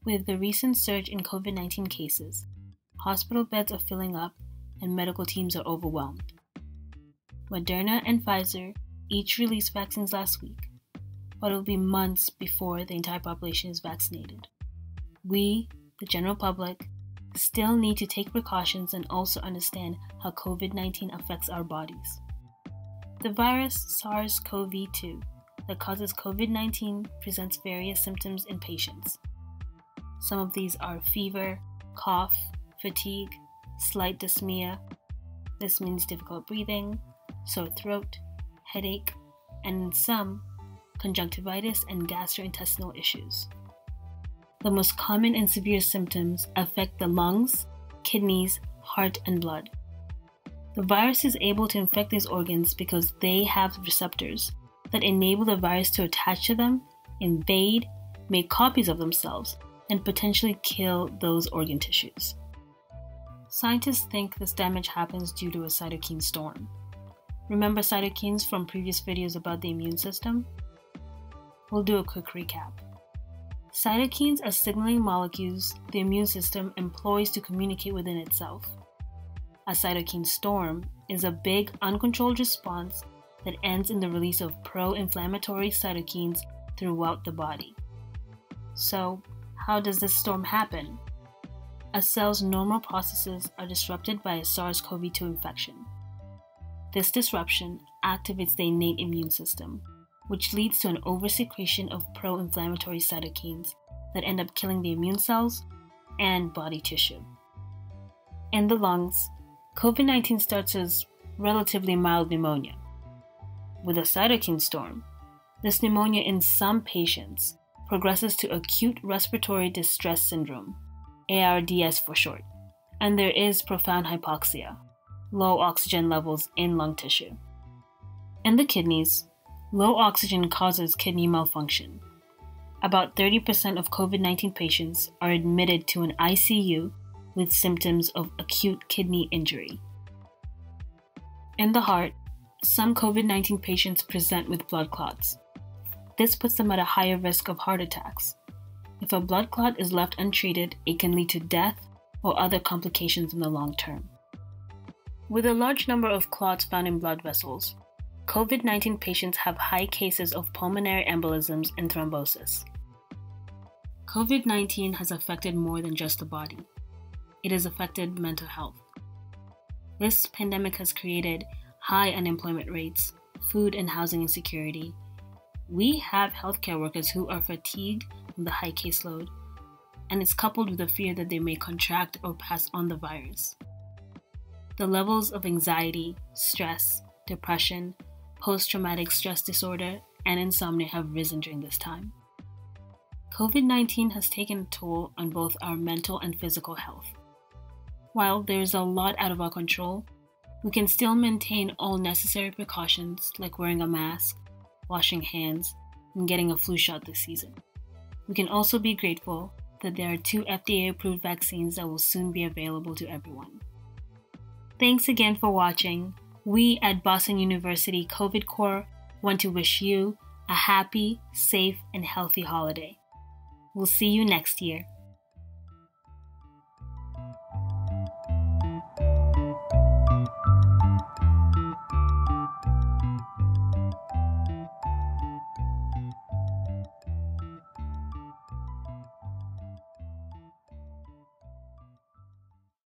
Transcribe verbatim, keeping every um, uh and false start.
With the recent surge in COVID nineteen cases, hospital beds are filling up and medical teams are overwhelmed. Moderna and Pfizer each released vaccines last week, but it will be months before the entire population is vaccinated. We, the general public, still need to take precautions and also understand how COVID nineteen affects our bodies. The virus SARS-C o V two that causes COVID nineteen presents various symptoms in patients. Some of these are fever, cough, fatigue, slight dyspnea. This means difficult breathing, sore throat, headache, and in some, conjunctivitis and gastrointestinal issues. The most common and severe symptoms affect the lungs, kidneys, heart, and blood. The virus is able to infect these organs because they have receptors that enable the virus to attach to them, invade, make copies of themselves, and potentially kill those organ tissues. Scientists think this damage happens due to a cytokine storm. Remember cytokines from previous videos about the immune system? We'll do a quick recap. Cytokines are signaling molecules the immune system employs to communicate within itself. A cytokine storm is a big, uncontrolled response that ends in the release of pro-inflammatory cytokines throughout the body. So, how does this storm happen? A cell's normal processes are disrupted by a SARS-C o V two infection. This disruption activates the innate immune system, which leads to an oversecretion of pro-inflammatory cytokines that end up killing the immune cells and body tissue. In the lungs, COVID nineteen starts as relatively mild pneumonia. With a cytokine storm, this pneumonia in some patients progresses to acute respiratory distress syndrome, A R D S for short, and there is profound hypoxia, low oxygen levels in lung tissue. In the kidneys, low oxygen causes kidney malfunction. About thirty percent of COVID nineteen patients are admitted to an I C U with symptoms of acute kidney injury. In the heart, some COVID nineteen patients present with blood clots. This puts them at a higher risk of heart attacks. If a blood clot is left untreated, it can lead to death or other complications in the long term. With a large number of clots found in blood vessels, COVID nineteen patients have high cases of pulmonary embolisms and thrombosis. COVID nineteen has affected more than just the body. It has affected mental health. This pandemic has created high unemployment rates, food and housing insecurity. We have healthcare workers who are fatigued from the high caseload, and it's coupled with the fear that they may contract or pass on the virus. The levels of anxiety, stress, depression, post-traumatic stress disorder, and insomnia have risen during this time. COVID nineteen has taken a toll on both our mental and physical health. While there is a lot out of our control, we can still maintain all necessary precautions like wearing a mask, washing hands, and getting a flu shot this season. We can also be grateful that there are two F D A-approved vaccines that will soon be available to everyone. Thanks again for watching. We at Boston University COVID Corps want to wish you a happy, safe, and healthy holiday. We'll see you next year.